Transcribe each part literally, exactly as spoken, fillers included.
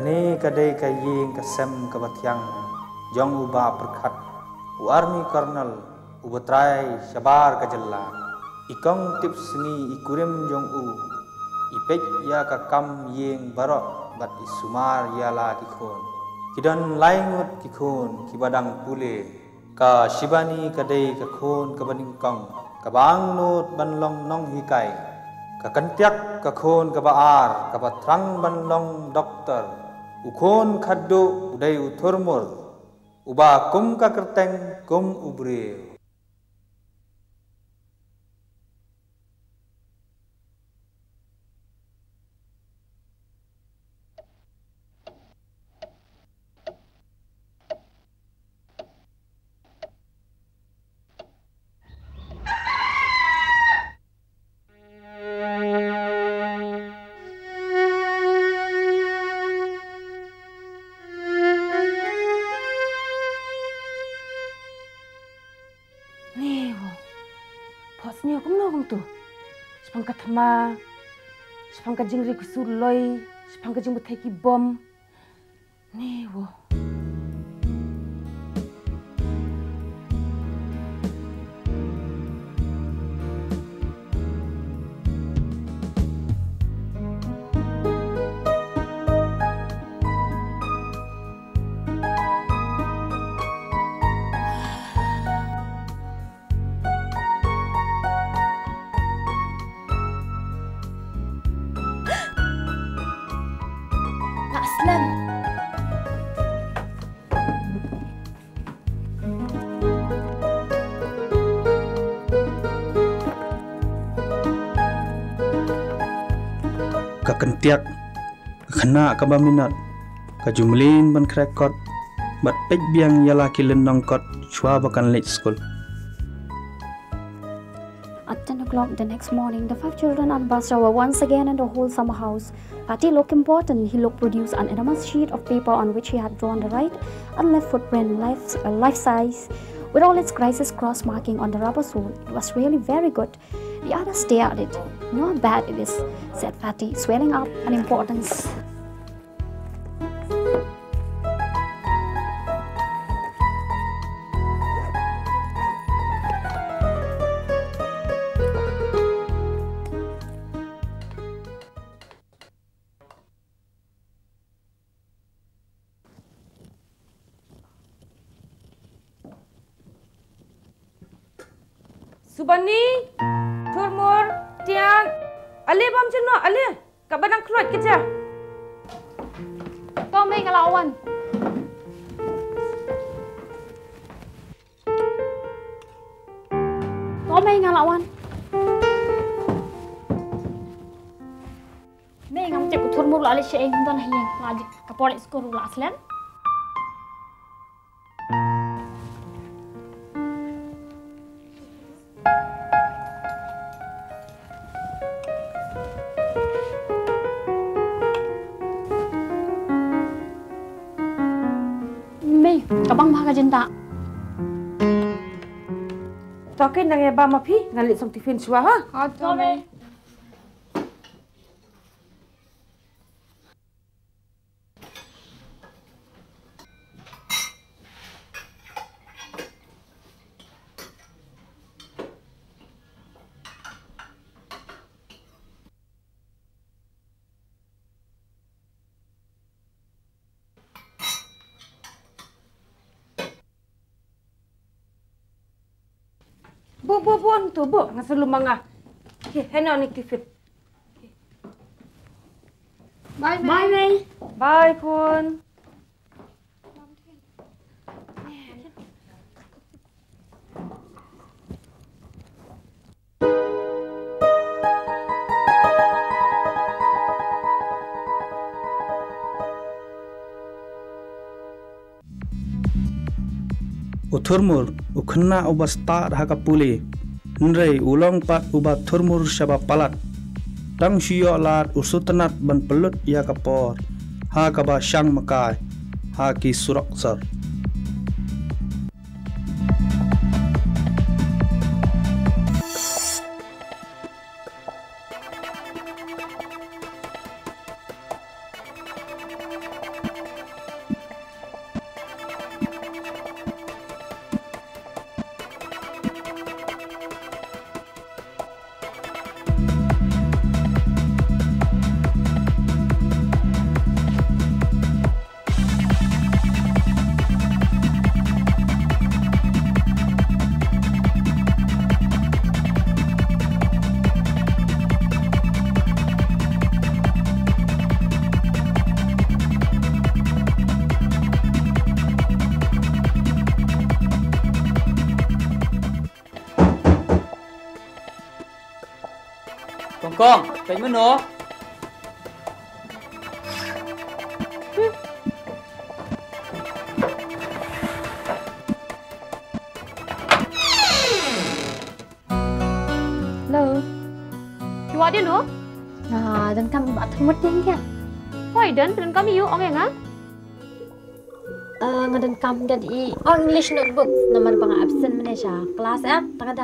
kane kadai kaying kasem kabatyang jong uba perkhat warmi karnal ubetrai sabar kajalla ikong tips ni ikurim jong u ipek ya kakam yeng barok bat isumar yala kikon kidan laingut kikon kibadang pule ka shibani kadai kakon kabaning kong kabang not banlong nong hikai kakantiak kakon kabaar kabatrang banlong dokter ukon khaddo udai uthurmur uba kum kakerteng kum ubre Sepangka thama, sepangka jingri kusuloi, sepangka jing butheki bom. Newo. Aslan. Kakentiak kena kabaminat kajumlin ban krekot bat pek biang yala kilen nongkot chua bakan late school. At ten o'clock the next morning, the five children and Basra were once again in the whole summer house. Patty looked important. He looked produced an enormous sheet of paper on which he had drawn the right and left footprint, life, uh, life size, with all its crisis cross marking on the rubber sole. It was really very good. The others stared at it. "You know how bad it is," said Patty, swelling up in importance. Subani, Turmur, Tiang, Ali bam jenuh, Ali, kat badang keluar kerja. Kau main ngelawan. Kau main ngelawan. Main ngam cek Turmur Ali syeng dan hiang lagi kapolik skor ulah Aslan. Kabang bahaga jenta. Token nang eba mapi ngalit som tifin suah ha. Ato me. Bu, bu, bu, tu, bu. Ngasal lumangah. Okay, hendak ni tifit. Bye, bye, May. Bye, Kun. Uthurmur ukhenna uba start haka puli nrei ulong pat uba thurmur shaba palat tang shio lat usutanat ban pelut ya kapor ha kaba shang makai ha ki surak sar. Kong Kong, kayak mana? Hello. You ada no? Nah, dan kami buat termut yang dia. Hoi dan dan kami you ong yang ah? Eh, ngadan kam dan i oh English notebook nomor bang absent mana sya kelas eh tak ada.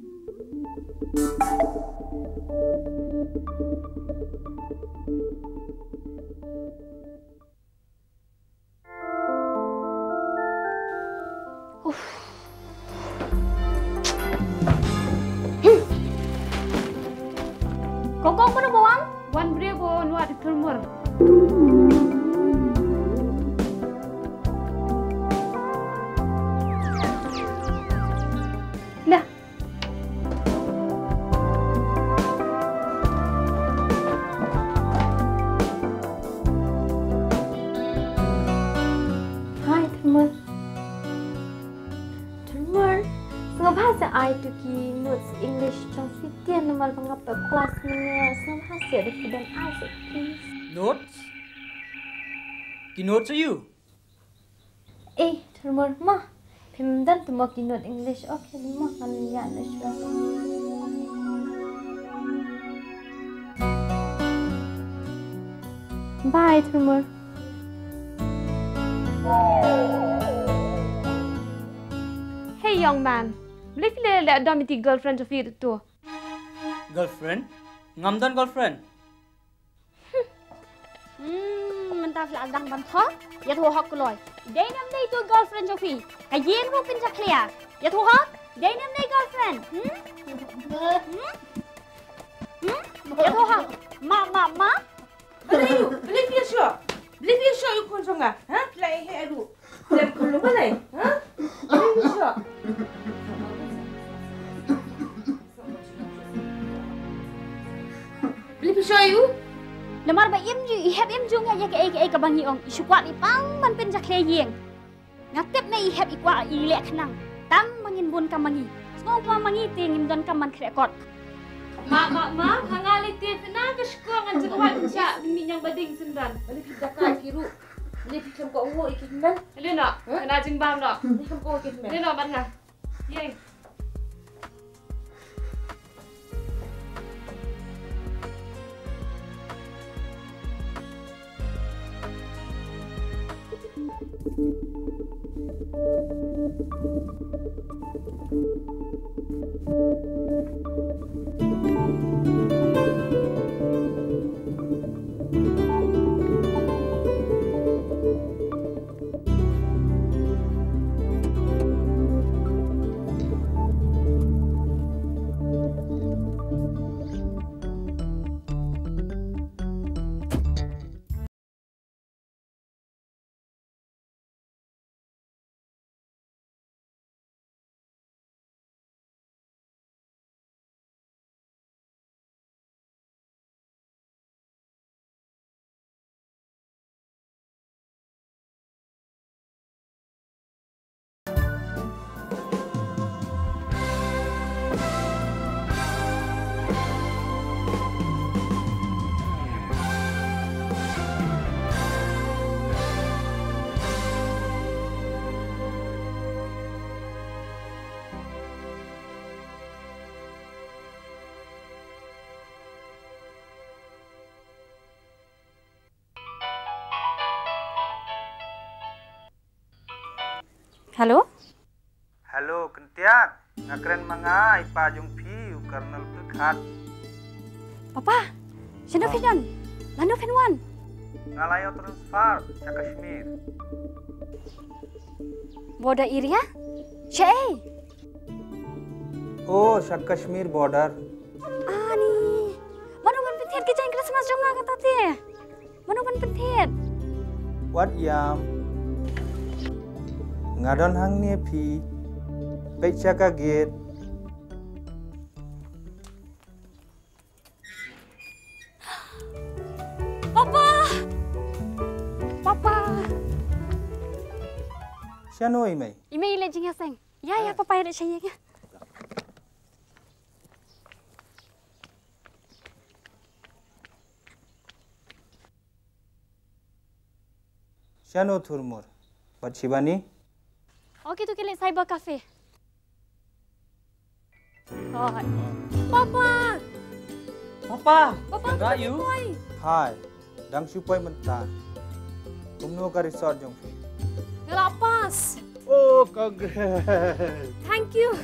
Kokong mana bawang? Wan beri bo nuat di termur. Lah. Hai termur. Termur. Sengap bahasa I tu ki notes English trong fitian nomor bang apa kelas mana sengap bahasa ada dan I so please. Notes? Ki notes are you? Eh, termur mah. Pemdan tu mau ki note English. Okay, mah kan ya na siya. Bye, termur. Hey young man. Beli pilih le ada miti girlfriend of you tu. Girlfriend? Ngamdan girlfriend? Hmm, mentah flat dang bantha. Ya thu hak loi. Dai nam dai tu girlfriend Jofi. Ka yen ro pin jak clear. Ya thu hak. Dai nam dai girlfriend. Hmm? Hmm? Ya thu hak. Ma ma ma. Beli you. Beli pilih sure. Beli pilih sure you kon songa. Ha? Pilih he alu. Lem kalau mana? Ha? Beli pilih sure. Beli pilih sure you. Lemar ba im ju ihep im ju nga ya ke ke ka bangi ong isukwat ni pang man pen jak clear yeng. Ngatep na ihep ikwa i le khnang. Tam mangin bun ka mangi. Ngong pa mangi ting im don ka man krekot. Ma ma ma hangali ti na ka shko ngan jak wa cha minyang bading sendan. Beli kita ka kiru. Beli kita ko wo ikitman. Beli na. Kana jing bam na. Beli ko ikitman. Beli na ban na. Yeng. Halo? Halo, kentian. Ngakren manga ipa jong pi karnal pekhat. Papa, sino finon? Lano finwan? Ngalayo transfer sa Kashmir. Border area? Siya Oh, sa Kashmir border. Ani, mano man pentit ke jain Christmas jong nga katati. Mano man pentit? What yam? Ngadon hang ni pi. Pecha ka gate. Papa! Papa! Siya no imay. Email jing ya seng. Ya ya papa ada siya ya. Shano Thurmur. But Shivani? Okay, to kill cyber cafe. Oh. Papa! Papa! Papa, Where are you? Hi. Dang Supay Manta. Tumno ka resort jong fi. Ngelapas! Oh, congrats. Thank you.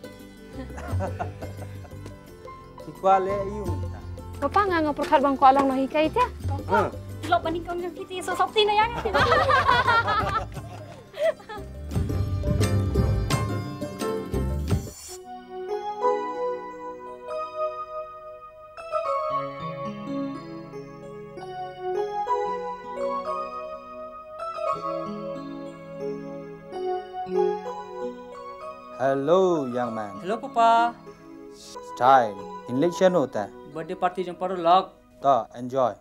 Ikwale ayu manta. Papa nga nga perkat bang ko alang nahikay tia. Huh. Lo banding kau dengan kita so softy na yang. Hello, young man. Hello, Papa. Style. Election hota hai. Birthday party jang paro log. Ta enjoy.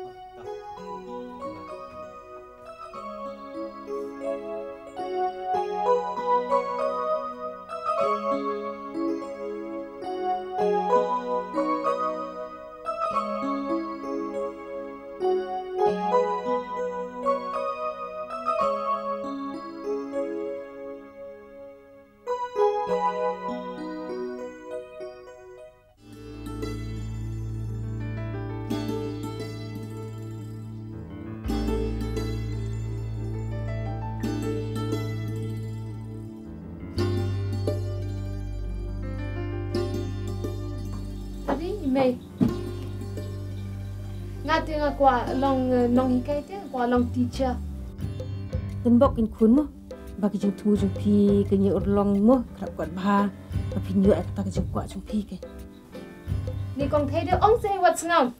Mày ngã tiếng à qua long long hi cái tiếng qua long teacher Ten bok in kun mo bagi jung tu jung pi ke nyu long mo krap kwat ba pa pi nyu ta ke jung kwa jung pi ke ni con thấy được ông say what's now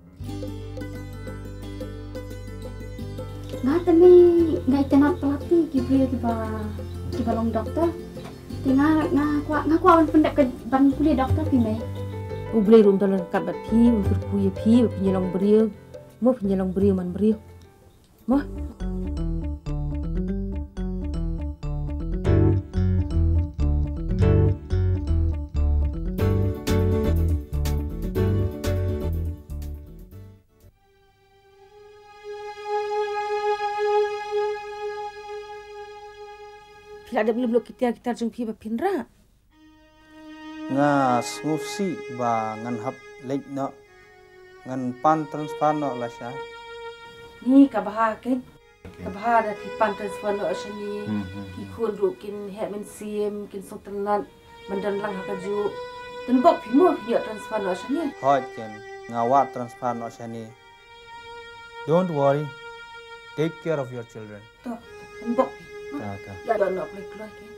Nga tami ngai tenat pelatih kibri kiba kiba long doktor. Tinga nga kwa nga kwa pendak ke ban kuliah doktor pi mai. u blai rum dalan kat bat pi u kur ku ye pi pi nyu long brio mo pi nyu long brio man brio mo Pila ada belum kita kita jung pi ba pinra Nga smufsi ba ngan hap lek no ngan pan transfer no la sha. ni ka bah ke ka bah da pi pan transfer no ashani pi kun ru kin he men sim kin sotanan mandan lang ha ka ju ten bok pi mo pi transfer no ashani Hot ken nga wa transfer no sha ni. Don't worry. Take care of your children. to ten bok Ta ta. ya do no play kloi ke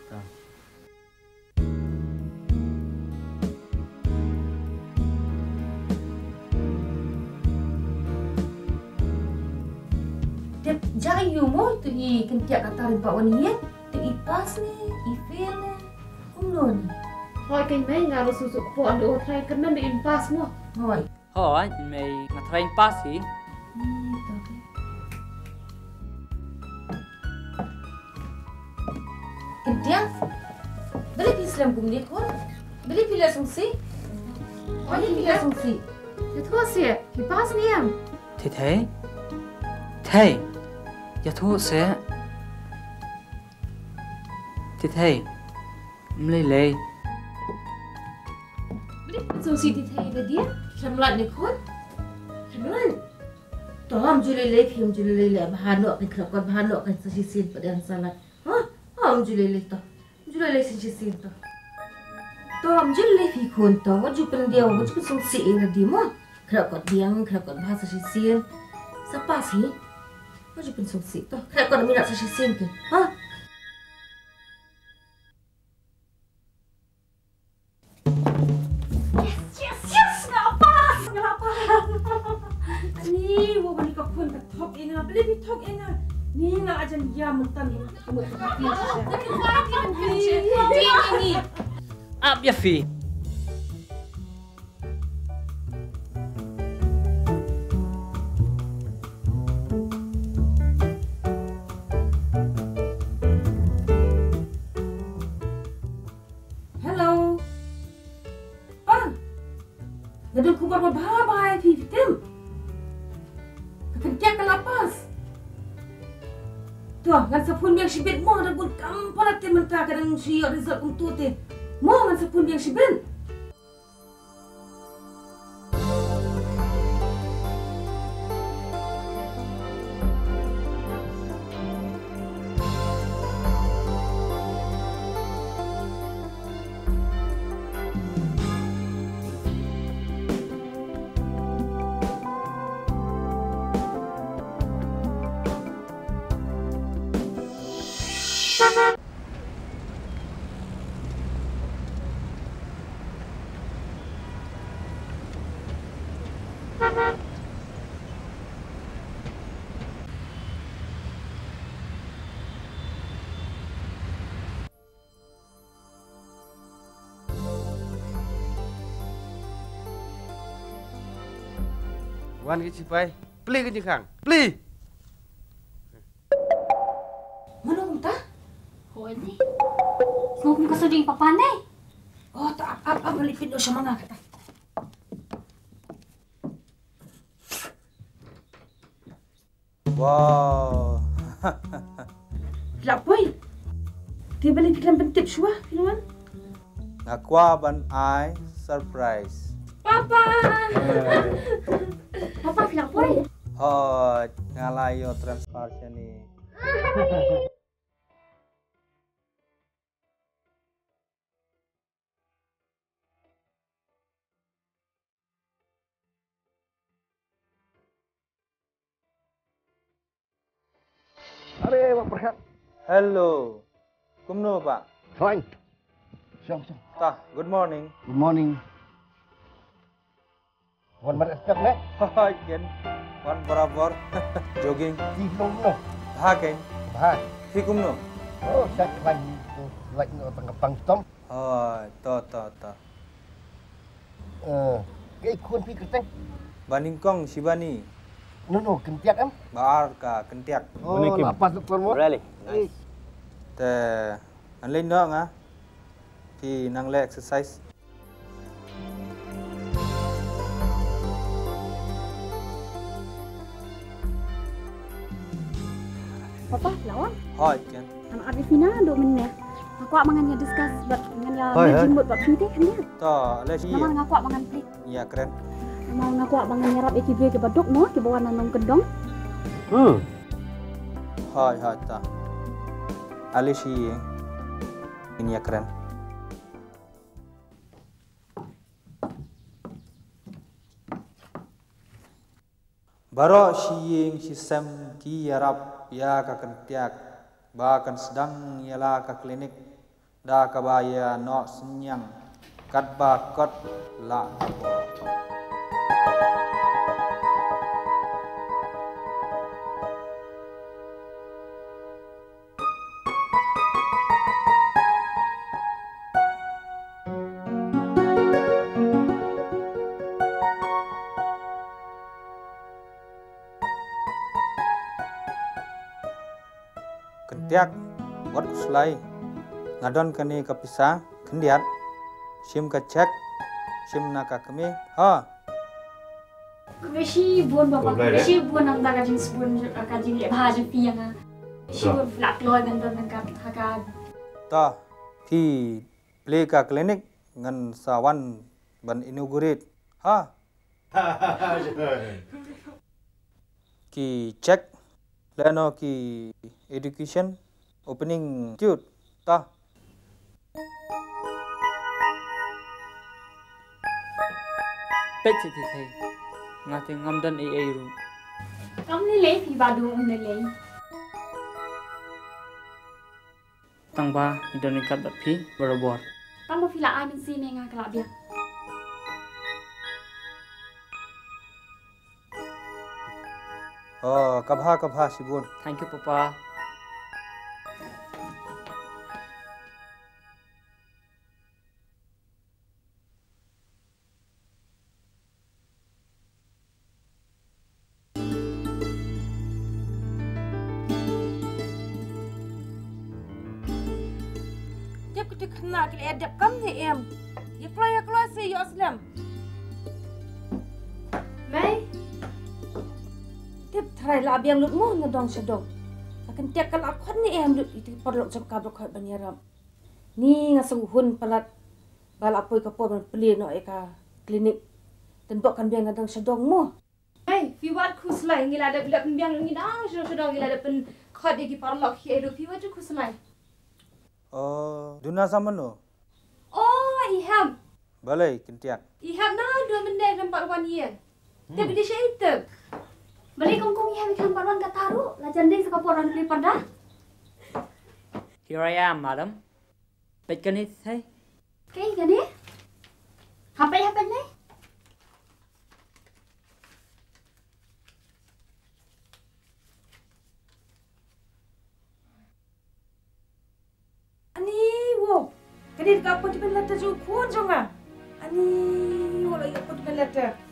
Tep jai you mo tu i kin tiak kata rin pa wani ye tu i pas ni i fail ni umno ni thôi cái mấy ngà rồi sử dụng phụ ăn đồ thay cân năn để impasse mua hoi Hoi, may nga train pass hi. ni to ke kin tiak beli pi slam kum ni kon beli pi la sung si beli pi la sung si thì thua xỉa thì pass đi em Thế thế? Thế? Dạ thu sẽ. Thế thế? Mlay lay. dù gì thì thầy là điếc Slam lat ni kon slam lat to am jule le phim jule le le ba no ke krap kan ba no kan sa si sin pa dan salat ha am jule le to jule le si si sin to to am jule le phi kon to wa ju pen dia wa ju sung si na di mo krap kan diang krap kan ba sa si sin sa pa si wa ju pen sung si to krap kan mi na sa si sin ke ha yes yes ngelapas ngelapas ni wo bani ka kun ka thok ina beli bi thok ina ni na ajan ya mentan ni kamu ka pi đi Up ya fi. hello pan gadul ku ba ba ba pi fitim ka kan tiak ka lapas Tuh, ngan sepun yang sibit mo ada gun kampala te mentah kadang siyo result untuk te. Mo ngan sepun yang sibit. Wan ke cipai, beli ke jengkang, beli. Mana unta? Hoy ni. Ngomong ka sa ding papanay. Oh, tak apa apa beli video sama nga kata. Wow. Lapoy. Dia beli fikram pentip shua, filuan. Nakwa ban ai surprise. Papa! Papa filang poy. Hoi, ngalayo transfer ni. Are, Pak Perkat. Hello. Kumno Pak? Fine. Siang, siang. Tah, good morning. Good morning. Wan mat eskat le? Hoi, Ken. Wan barabar. Jogging. Di belum no. Ha Ken. Bah. Hi kumno. Oh, sak lagi lagi no tang pang stom. Hoi, to to to. Eh, ke kun pi keteng. Baningkong Shibani. No no, kentiak am. Baar ka kentiak. Oh, lapas doktor mo. Really? Nice. Te an lên đó ngá. Thì năng lệ exercise. Papa lawan. Hoi, Ken. Anak Arifina do men ya. Aku ak mangan ya discuss buat dengan ya Hai, hai. jimut buat pite kan dia. To, le si. Nama ngaku ak mangan plit. Ya keren. Mau ngaku ak mangan nyarap iki ke baduk mo ke bawa nanong kedong. Hmm. Hoi, hoi ta. Ale si. Ini ya keren. Baro siying si sem ki yarap ya ka kentiak ba kan sedang yala ka klinik da ka ba ya no senyang kat ba kot la abo. Kentiak wat uslai ngadon kani kapisa kendiat sim ka cek sim naka kami ha Kebeshi buon bapak kebeshi buon ang daga jenis buon kajing le bahasa pi yang kebeshi buon flak loy gandon ang kat hakad. ta thi play ka klinik ngan sawan ban inaugurit ha ki cek leno ki education opening tut ta Pet si ti thầy. Ngati ngamdan ai ai ru. Kamu ni le pi badu um ni le. Tang ba idon ikat bat phi barabor. Tang ba fila ai min si ne nga kala dia. oh kabha kabha sibun Thank you papa. Dia kudu kena kali adab kam ni em. Ya keluar ya keluar si ya Aslam. Mai, Dia try lah abiang lut mo na dong sa dong. Kentiak kalau aku ni em duduk itu perlu cakap berkat banyaram. Ni ngasung hun pelat balap poi kapor beli no eka klinik. Dan bukan biang ngadang sedong mo. Hey, fiwat kuslai ngila ada bila pembiang ngidang sudah ngila ada pen khad iki parlok hi edu fiwat kuslai. Oh, duna zaman no. Oh, iham. Balai kintiak. Iham na dua mendek nampak wan ye. Tapi dia syaitan. Balik kongkong iham ikan parwan kataru. Lajan ding sekaporan beli pada. Here I am, madam. Bịch cái này thế. Cái gì nè? Hapa ya hapa ni? Ani wo. Kadi ka apa di belata jo ko jonga. Ani wo la ya apa di belata.